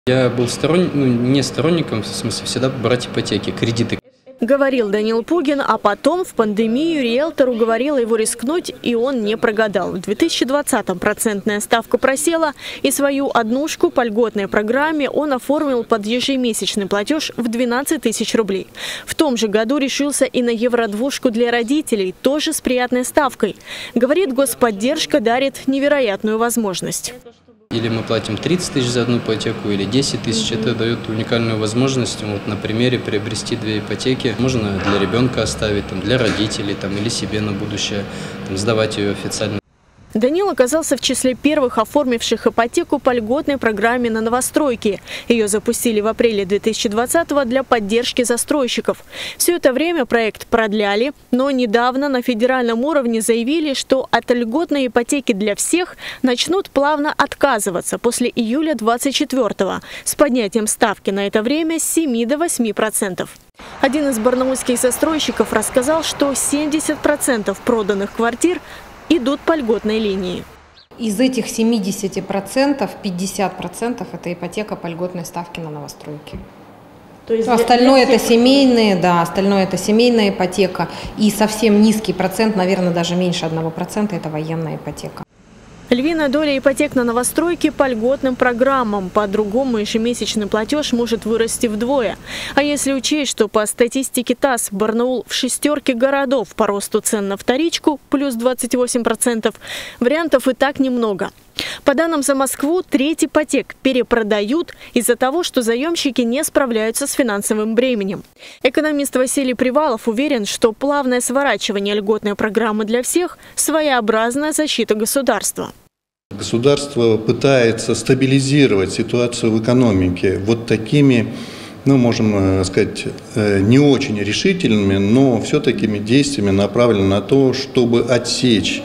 Я был не сторонником, в смысле, всегда брать ипотеки, кредиты. Говорил Данил Пугин, а потом в пандемию риэлтор уговорила его рискнуть, и он не прогадал. В 2020-м процентная ставка просела, и свою однушку по льготной программе он оформил под ежемесячный платеж в 12 тысяч рублей. В том же году решился и на евро-двушку для родителей, тоже с приятной ставкой. Говорит, господдержка дарит невероятную возможность. Или мы платим 30 тысяч за одну ипотеку, или 10 тысяч. Это дает уникальную возможность вот, на примере приобрести 2 ипотеки. Можно для ребенка оставить, для родителей или себе на будущее, сдавать ее официально. Данил оказался в числе первых оформивших ипотеку по льготной программе на новостройки. Ее запустили в апреле 2020-го для поддержки застройщиков. Все это время проект продляли, но недавно на федеральном уровне заявили, что от льготной ипотеки для всех начнут плавно отказываться после июля 2024-го с поднятием ставки на это время с 7 до 8%. Один из барнаульских застройщиков рассказал, что 70% проданных квартир идут по льготной линии. Из этих 70% 50% это ипотека по льготной ставке на новостройки. То есть остальное это семейные, остальное это семейная ипотека. И совсем низкий процент, наверное, даже меньше 1%, это военная ипотека. Львиная доля ипотек на новостройки по льготным программам. По-другому ежемесячный платеж может вырасти вдвое. А если учесть, что по статистике ТАСС Барнаул в 6 городов по росту цен на вторичку плюс 28%, вариантов и так немного. По данным за Москву, треть ипотек перепродают из-за того, что заемщики не справляются с финансовым бременем. Экономист Василий Привалов уверен, что плавное сворачивание льготной программы для всех – своеобразная защита государства. Государство пытается стабилизировать ситуацию в экономике вот такими, можем сказать, не очень решительными, но все-таки действиями, направленными на то, чтобы отсечь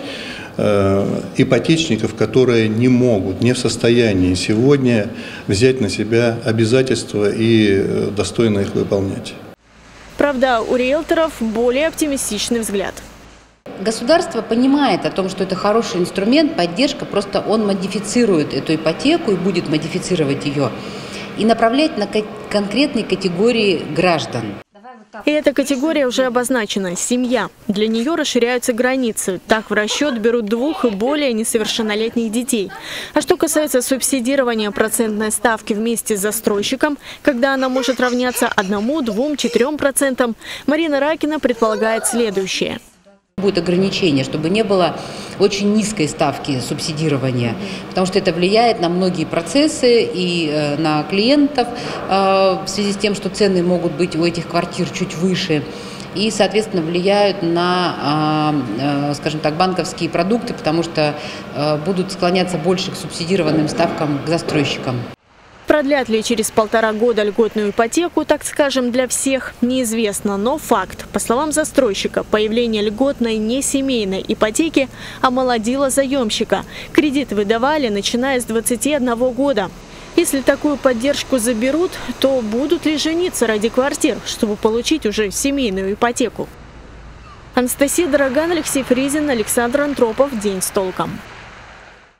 ипотечников, которые не могут, не в состоянии сегодня взять на себя обязательства и достойно их выполнять. Правда, у риэлторов более оптимистичный взгляд. Государство понимает о том, что это хороший инструмент, поддержка, просто он модифицирует эту ипотеку и будет модифицировать ее и направлять на конкретные категории граждан. И эта категория уже обозначена – семья. Для нее расширяются границы. Так в расчет берут 2 и более несовершеннолетних детей. А что касается субсидирования процентной ставки вместе с застройщиком, когда она может равняться 1, 2, 4%, Марина Ракина предполагает следующее. Будет ограничение, чтобы не было очень низкой ставки субсидирования, потому что это влияет на многие процессы и на клиентов в связи с тем, что цены могут быть у этих квартир чуть выше и, соответственно, влияют на, скажем так, банковские продукты, потому что будут склоняться больше к субсидированным ставкам к застройщикам. Продлят ли через 1,5 года льготную ипотеку, так скажем, для всех, неизвестно. Но факт. По словам застройщика, появление льготной несемейной ипотеки омолодило заемщика. Кредит выдавали, начиная с 21 года. Если такую поддержку заберут, то будут ли жениться ради квартир, чтобы получить уже семейную ипотеку? Анастасия Дороган, Алексей Фризин, Александр Антропов. День с толком.